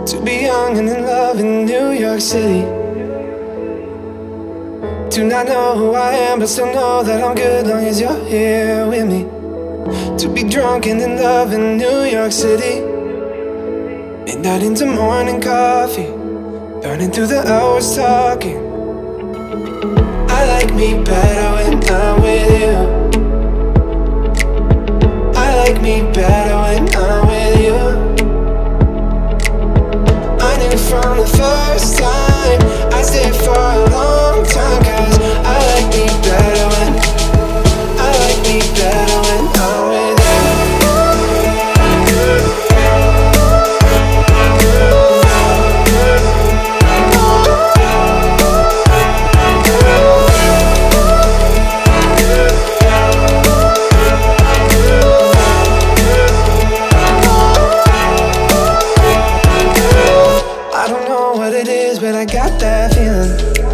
To be young and in love in New York City. Do not know who I am, but still know that I'm good long as you're here with me. To be drunk and in love in New York City. Midnight into morning coffee, burning through the hours talking. I like me better when I'm with you. I like me better when I'm with you. I knew from the first time I'd stay for a long time, 'cause I like me better when I'm with you. I don't know what it is, but I got that feeling.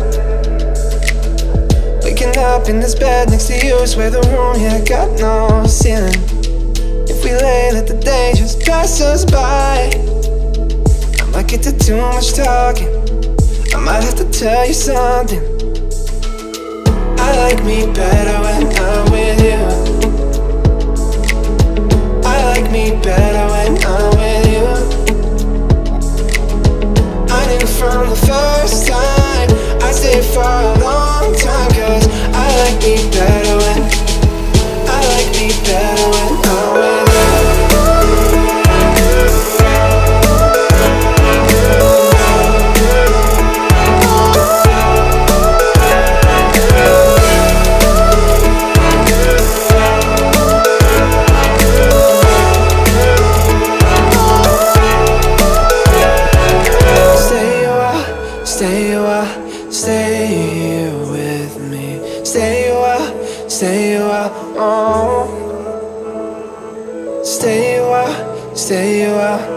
Waking up in this bed next to you, swear the room, yeah, got no ceiling. If we lay, let the day just pass us by. I might get to too much talking, I might have to tell you something. I like me better when I'm with you. I like me better when I'm with you. I knew from the first time I'd stay for a long time, 'cause I like me better when I'm with you. Stay with me. Stay a while, oh. Stay a while, stay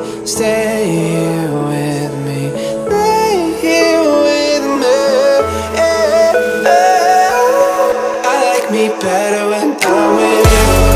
with me. Stay with me. I like me better when I'm with you.